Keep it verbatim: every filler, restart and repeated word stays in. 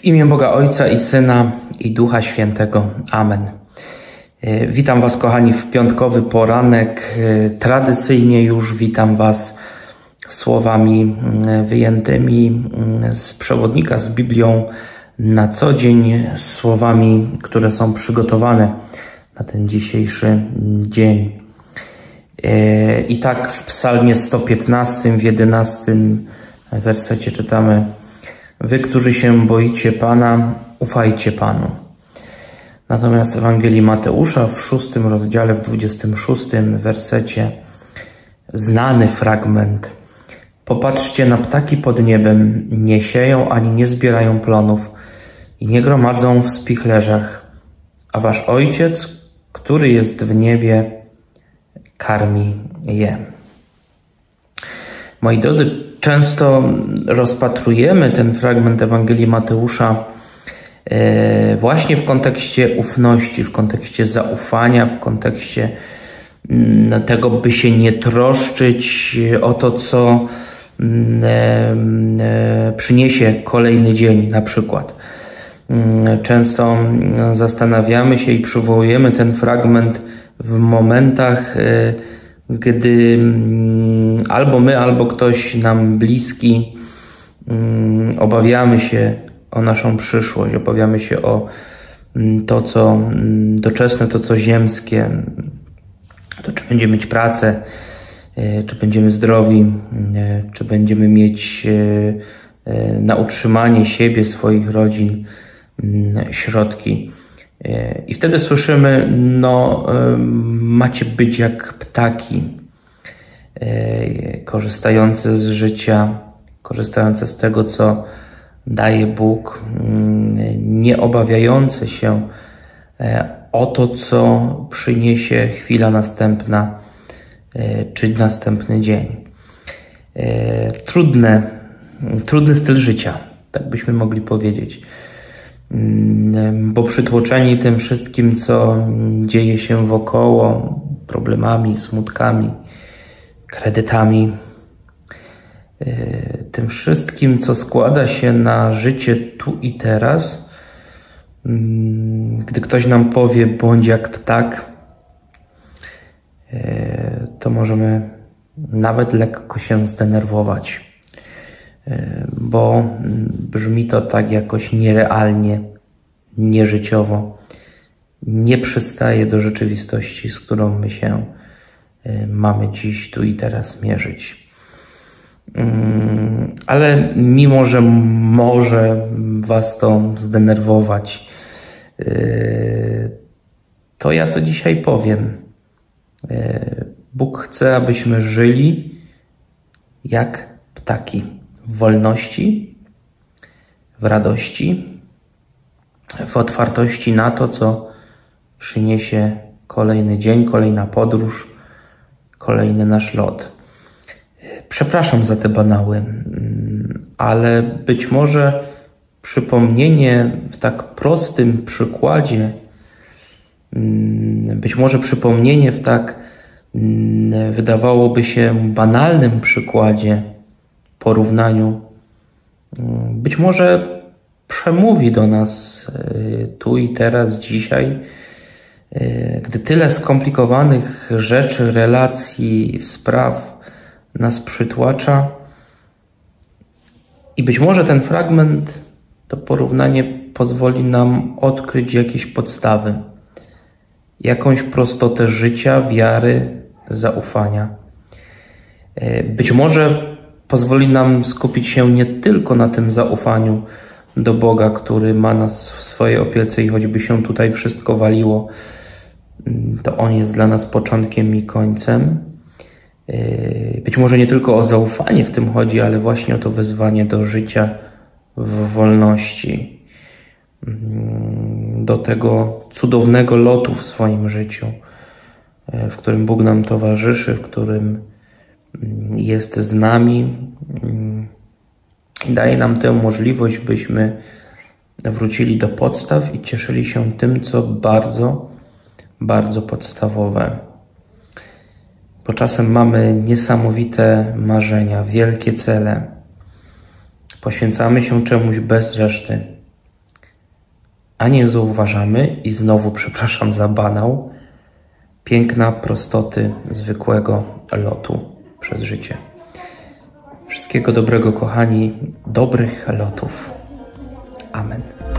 W imię Boga Ojca i Syna i Ducha Świętego. Amen. Witam Was, kochani, w piątkowy poranek. Tradycyjnie już witam Was słowami wyjętymi z przewodnika z Biblią na co dzień, słowami, które są przygotowane na ten dzisiejszy dzień. I tak w psalmie sto piętnastym, w jedenastym wersecie czytamy: Wy, którzy się boicie Pana, ufajcie Panu. Natomiast w Ewangelii Mateusza w szóstym rozdziale, w dwudziestym szóstym wersecie, znany fragment: Popatrzcie na ptaki pod niebem, nie sieją ani nie zbierają plonów i nie gromadzą w spichlerzach, a wasz Ojciec, który jest w niebie, karmi je. Moi drodzy, często rozpatrujemy ten fragment Ewangelii Mateusza właśnie w kontekście ufności, w kontekście zaufania, w kontekście tego, by się nie troszczyć o to, co przyniesie kolejny dzień na przykład. Często zastanawiamy się i przywołujemy ten fragment w momentach, gdy albo my, albo ktoś nam bliski obawiamy się o naszą przyszłość, obawiamy się o to, co doczesne, to, co ziemskie, to czy będziemy mieć pracę, czy będziemy zdrowi, czy będziemy mieć na utrzymanie siebie, swoich rodzin środki. I wtedy słyszymy: no, macie być jak ptaki, korzystające z życia, korzystające z tego, co daje Bóg, nie obawiające się o to, co przyniesie chwila następna, czy następny dzień. Trudne, trudny styl życia, tak byśmy mogli powiedzieć. Bo przytłoczeni tym wszystkim, co dzieje się wokoło, problemami, smutkami, kredytami, tym wszystkim, co składa się na życie tu i teraz, gdy ktoś nam powie: bądź jak ptak, to możemy nawet lekko się zdenerwować, bo brzmi to tak jakoś nierealnie, nieżyciowo, nie przystaje do rzeczywistości, z którą my się mamy dziś, tu i teraz mierzyć. Ale mimo, że może Was to zdenerwować, to ja to dzisiaj powiem. Bóg chce, abyśmy żyli jak ptaki, w wolności, w radości, w otwartości na to, co przyniesie kolejny dzień, kolejna podróż, kolejny nasz lot. Przepraszam za te banały, ale być może przypomnienie w tak prostym przykładzie, być może przypomnienie w tak wydawałoby się banalnym przykładzie, porównaniu, być może przemówi do nas tu i teraz, dzisiaj, gdy tyle skomplikowanych rzeczy, relacji, spraw nas przytłacza. I być może ten fragment, to porównanie pozwoli nam odkryć jakieś podstawy, jakąś prostotę życia, wiary, zaufania. Być może pozwoli nam skupić się nie tylko na tym zaufaniu do Boga, który ma nas w swojej opiece i choćby się tutaj wszystko waliło, to On jest dla nas początkiem i końcem. Być może nie tylko o zaufanie w tym chodzi, ale właśnie o to wezwanie do życia w wolności, do tego cudownego lotu w swoim życiu, w którym Bóg nam towarzyszy, w którym jest z nami i daje nam tę możliwość, byśmy wrócili do podstaw i cieszyli się tym, co bardzo, bardzo podstawowe. Bo czasem mamy niesamowite marzenia, wielkie cele. Poświęcamy się czemuś bez reszty. a nie zauważamy, i znowu przepraszam za banał, piękna prostoty zwykłego lotu przez życie. Wszystkiego dobrego, kochani, dobrych lotów. Amen.